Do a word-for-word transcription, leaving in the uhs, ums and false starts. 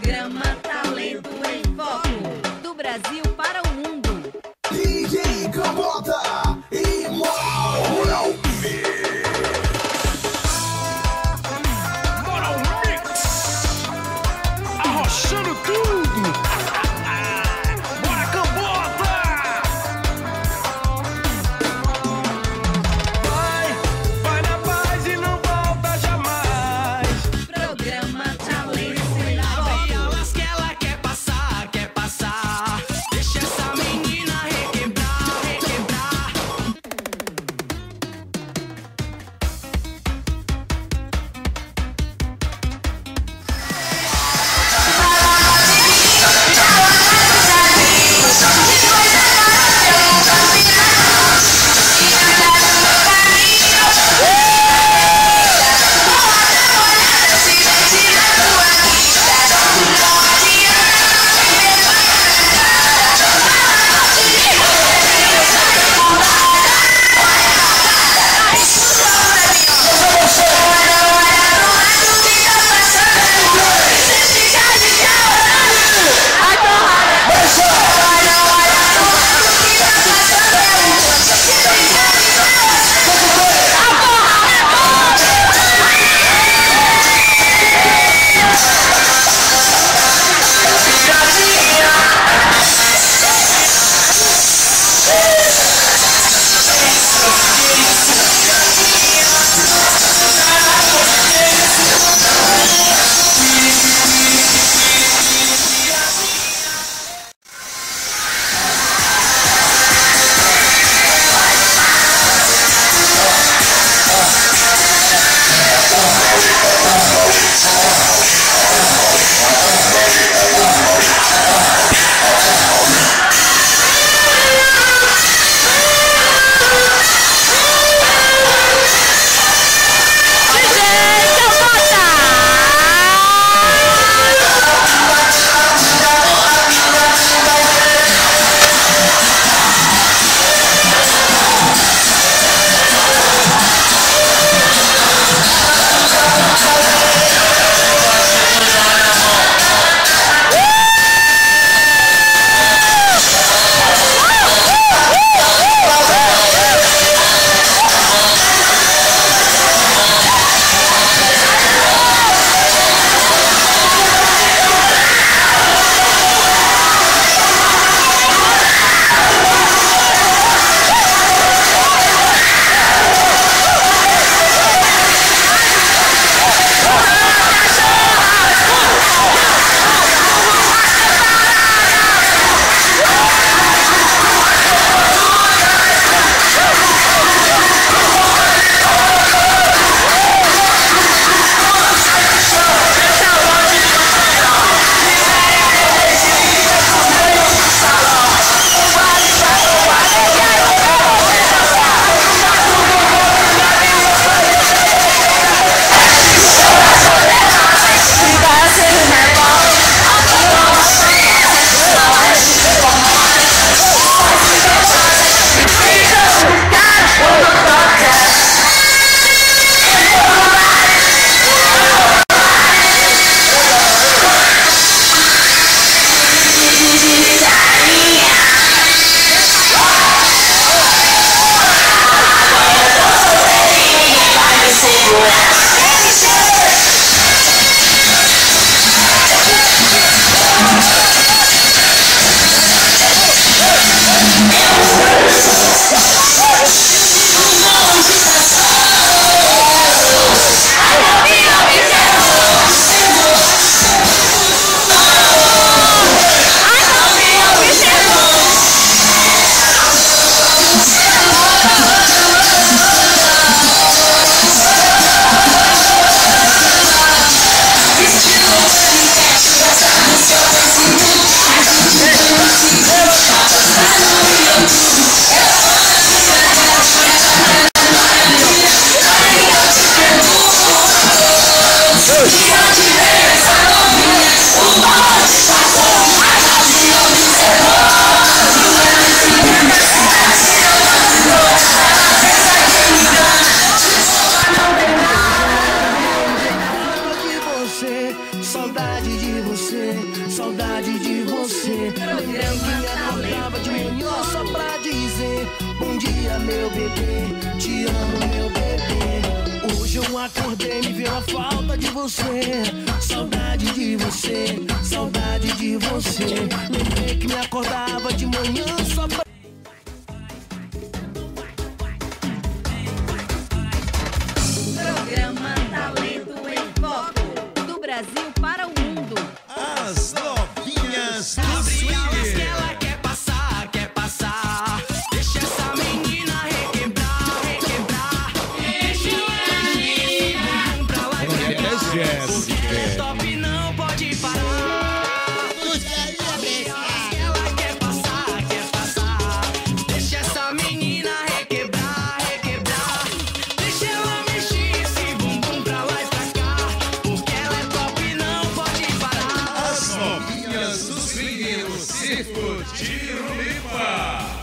Programa Talento em Foco, do Brasil para o mundo. D J Gambota e Moral Mix. Moral Mix. Arrochando tudo. Bora, Gambota. Vai, vai na paz e não volta jamais. Programa Talento em Foco. Elas que ela quer passar, quer passar. Deixa essa menina requebrar, requebrar. acordei, me veio a falta de você. Saudade de você, saudade de você. Lembrei que me acordava de manhã só pra... Programa Talento em Foco. Do Brasil para o mundo. As novinhas do Abre alas que swing. ela quer passar, quer passar. Deixa essa menina requebrar, requebrar. Deixa ela agir, bumbum pra lá e pra cá. Porque ela é top, não pode parar. Abre alas que ela quer passar, quer passar. Deixa essa menina requebrar, requebrar. Deixa ela mexer esse bumbum pra lá e pra cá. Porque ela é top, não pode parar. As novinhas do swing no Circo Tiro Lipa.